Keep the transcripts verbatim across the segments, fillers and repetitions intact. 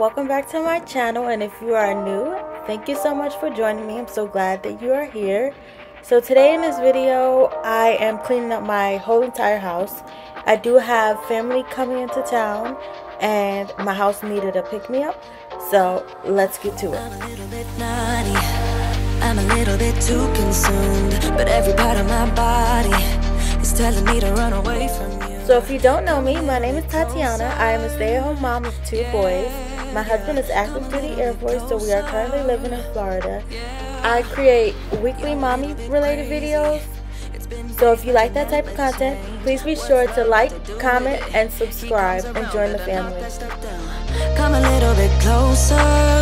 welcome back to my channel, and if you are new, thank you so much for joining me. I'm so glad that you are here. So today in this video, I am cleaning up my whole entire house. I do have family coming into town, and my house needed a pick-me-up, so let's get to it. I'm a little bit naughty, I'm a little bit too consumed, but every part of my body is telling me to run away from you. So if you don't know me, my name is Tatiana. I am a stay-at-home mom of two boys. My husband is active duty Air Force, so we are currently living in Florida. I create weekly mommy-related videos. So if you like that type of content, please be sure to like, comment, and subscribe and join the family. Come a little bit closer,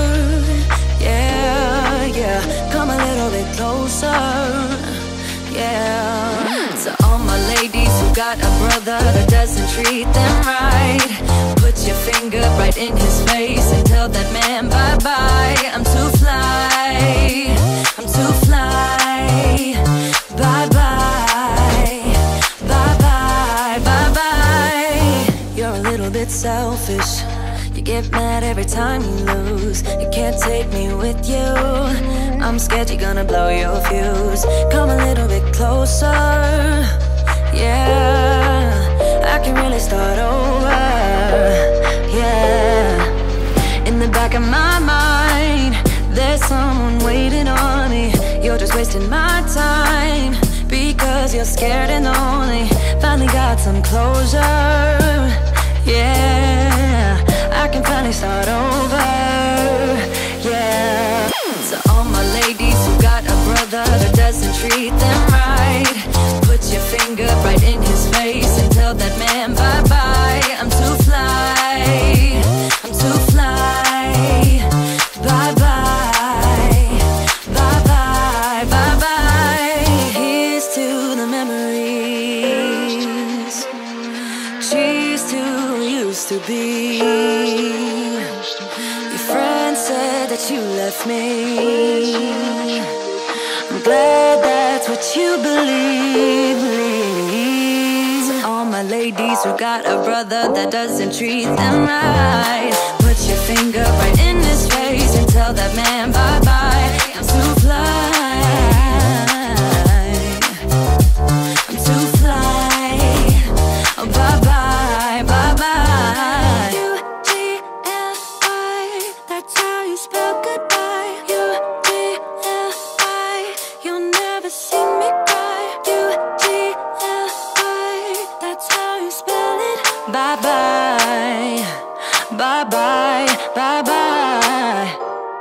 yeah, yeah. Come a little bit closer, yeah. So all my ladies who got a brother that doesn't treat them right, put your finger right in his face and tell that man bye-bye. I'm too fly, I'm too fly. Bye-bye, bye-bye, bye-bye. You're a little bit selfish, you get mad every time you lose. You can't take me with you, I'm scared you're gonna blow your fuse. Come a little bit closer, yeah, I can really start over, yeah. In the back of my mind, there's someone waiting on me. You're just wasting my time because you're scared and lonely. Finally got some closure, yeah, I can finally start over, yeah. So all my ladies who got a brother that doesn't treat them right, put your finger right in his face and tell that man bye-bye. I'm too fly, I'm too fly. Bye-bye, bye-bye, bye-bye. Here's to the memories, cheers to who used to be. Your friend said that you left me, I'm glad that's what you believe, believe. So all my ladies who got a brother that doesn't treat them right, put your finger right in his face and tell that man bye-bye. I'm too fly, I'm too fly. Oh, bye-bye, bye-bye. U G L I, that's how you spell goodbye. U G L I, you'll never see me cry. U G L I, that's how you spell it. Bye-bye, bye-bye, bye-bye.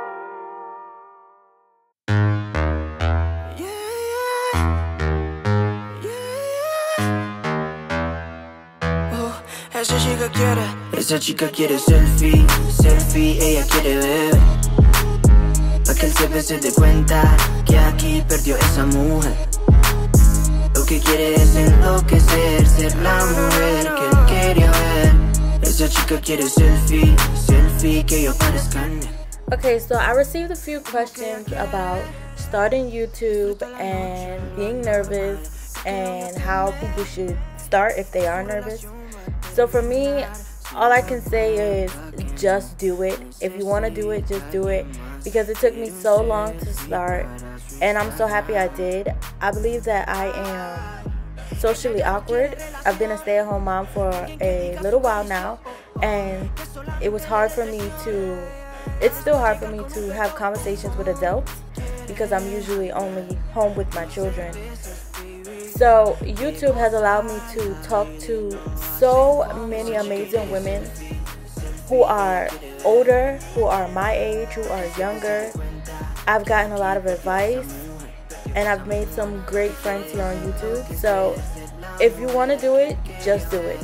Esa chica quiere, esa chica quiere selfie, selfie, ella quiere ver. Pa' que el C P se dé cuenta que aquí perdió esa mujer. Lo que quiere es enloquecer, ser la mujer que él quería ver. Esa chica quiere selfie, selfie, que yo parezca en él. Okay, so I received a few questions about starting YouTube and being nervous and how people should start if they are nervous. So for me, all I can say is just do it. If you want to do it, just do it, because it took me so long to start, and I'm so happy I did. I believe that I am socially awkward. I've been a stay-at-home mom for a little while now, and it was hard for me to, it's still hard for me to have conversations with adults because I'm usually only home with my children. So YouTube has allowed me to talk to so many amazing women who are older, who are my age, who are younger. I've gotten a lot of advice, and I've made some great friends here on YouTube. So if you want to do it, just do it.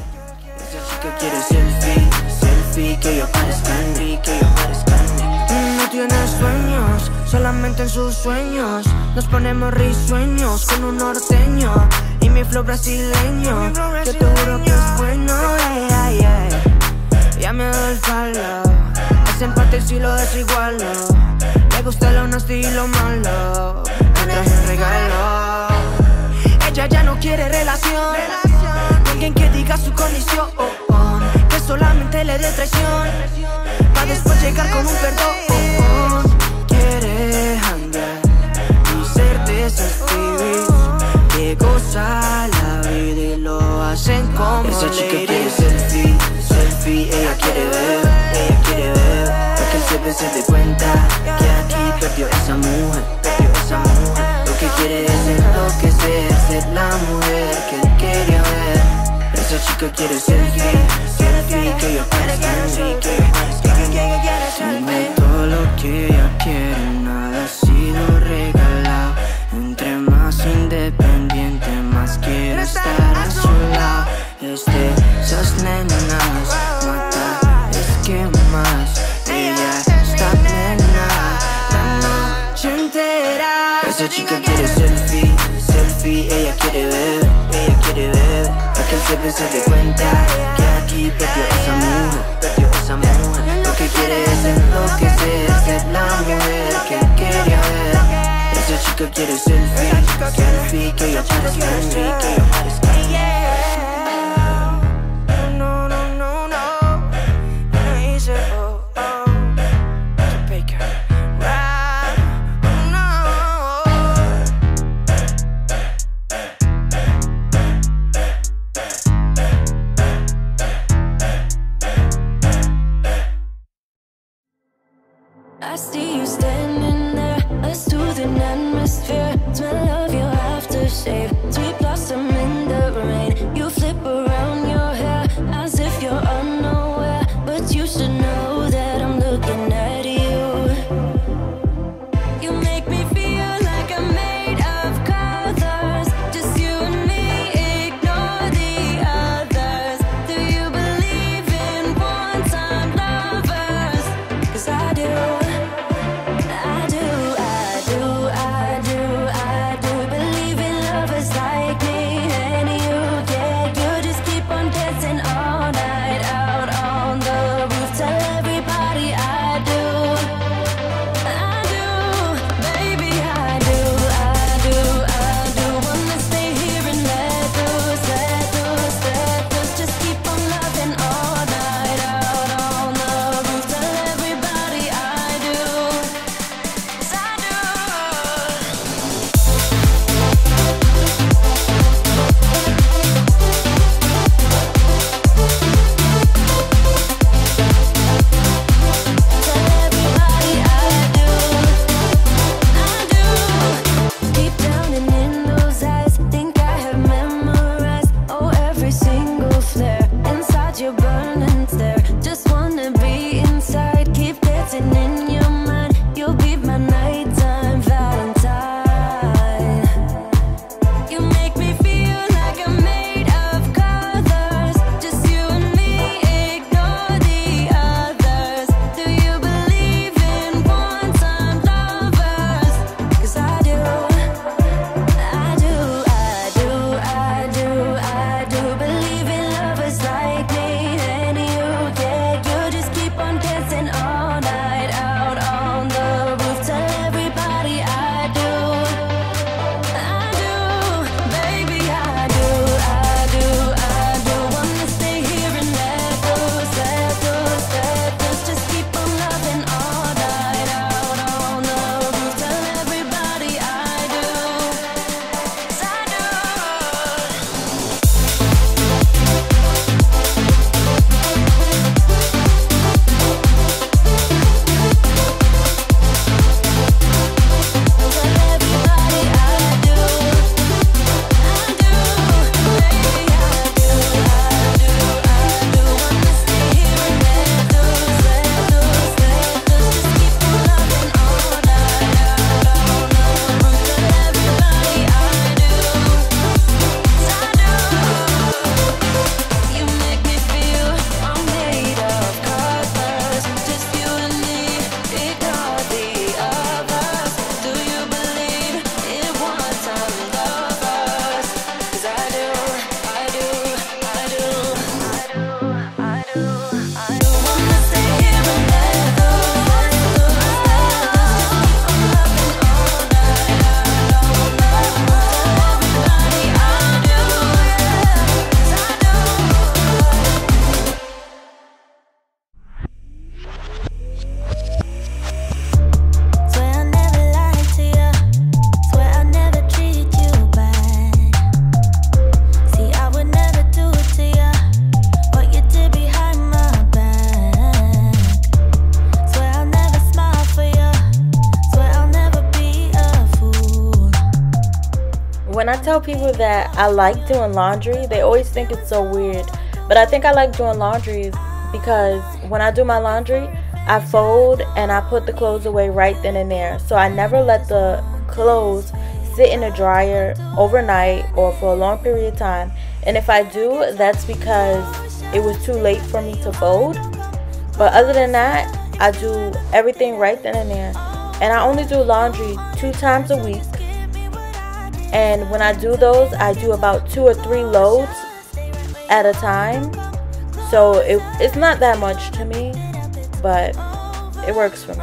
No tiene sueños, solamente en sus sueños nos ponemos risueños con un norteño y mi flow brasileño. Yo te juro que es bueno, yeah, yeah, yeah. Ya me doy el palo, ese empate si lo desigualo. Le gusta lo nasty y lo malo, me traje un regalo. Ella ya no quiere relación, alguien que diga su condición, que solamente le dé traición. después llegar con un perdón. Quiere janguear y ser de esos pibis que goza la vida y lo hacen como esa chica quiere selfie, selfie, ella quiere ver, ella quiere ver, para que el C P se dé cuenta que aquí perdió esa mujer, perdió esa mujer. Lo que quiere es enloquecer, ser la mujer que él quería ver. Esa chica quiere selfie, selfie, que yo parezca en mí, que yo parezca en mí. Dime todo lo que ella quiere, nada ha sido regalado. Entre más independiente, más quiero estar a su lado. Es de esas nenas, mata, es que más ella está plena la noche entera. Esa chica quiere selfie, selfie, ella quiere ver, ella quiere ver, para que el C P se dé cuenta que aquí perdió esa mujer, perdió esa mujer. Lo que quiere es enloquecer, ser la mujer que él quería ver. Esa chica quiere selfie, selfie, que yo parezca en mí, que yo parezca en mí. No, no, no, no, no hice, oh, oh, Baker, rap, no. I see you standing there, a soothing atmosphere. Smell of your aftershave, sweet blossom in the rain. You flip around your hair as if you're unaware, but you should know that I'm looking at you. You make me feel like I'm made of colors, just you and me, ignore the others. Do you believe in one-time lovers? 'Cause I do. I do, I do, I do, I do believe in lovers like me and you, yeah. You just keep on dancing all night out on the roof. Tell everybody I do, I do, baby, I do, I do, I do. Wanna stay here and let loose, let loose, let loose. Just keep on loving all night out on the roof. Tell everybody I do. Deep down and in those eyes, think I have memorized, oh, every single flare inside your burning stare. Just wanna be inside, keep dancing in your mind. You'll be my nighttime Valentine. You make me feel like I'm made of colors, just you and me, ignore the others. Do you believe in one-time lovers? 'Cause I do, I do, I do, I do, I do believe in tell people that I like doing laundry, they always think it's so weird. But I think I like doing laundry because when I do my laundry, I fold and I put the clothes away right then and there. So I never let the clothes sit in the dryer overnight or for a long period of time. And if I do, that's because it was too late for me to fold. But other than that, I do everything right then and there. And I only do laundry two times a week. And when I do those, I do about two or three loads at a time. So it, it's not that much to me, but it works for me.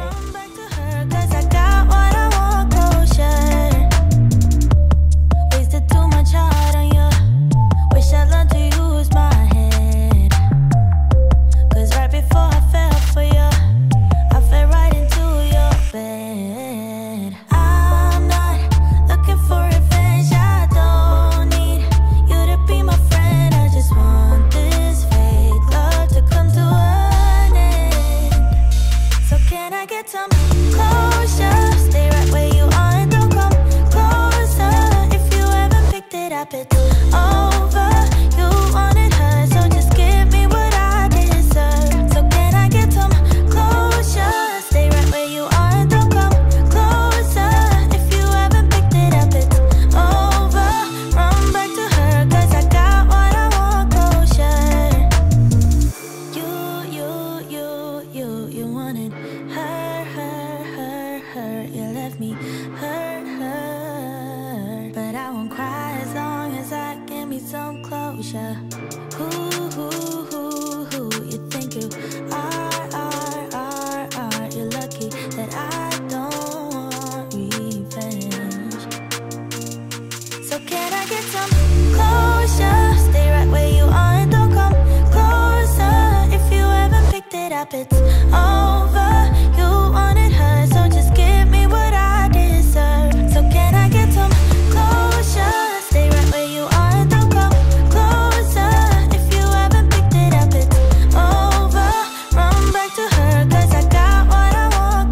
It's over, you wanted her, so just give me what I deserve. So can I get some closure? Stay right where you are and don't come closer. If you haven't picked it up, it's over. Run back to her, cause I got what I want,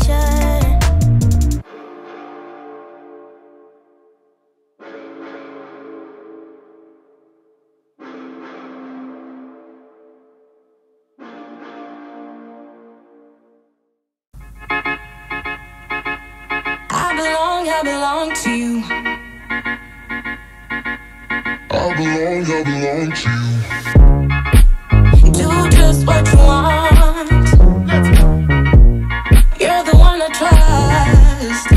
I belong to you. I belong, I belong to you. Do just what you want. You're the one I trust,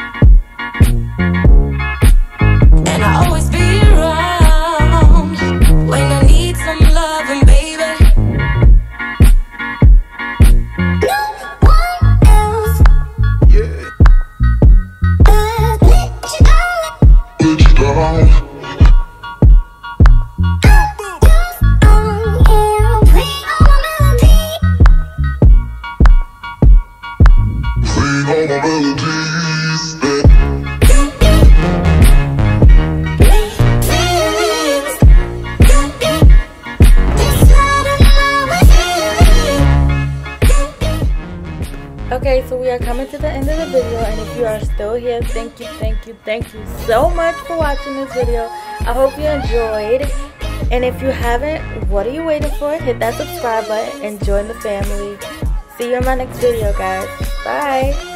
and I'll always be around when I need some loving, baby. No one else. Yeah. Okay, so we are coming to the end of the video, and if you are still here, thank you, thank you, thank you so much for watching this video. I hope you enjoyed, and if you haven't, what are you waiting for? Hit that subscribe button and join the family. See you in my next video, guys. Bye.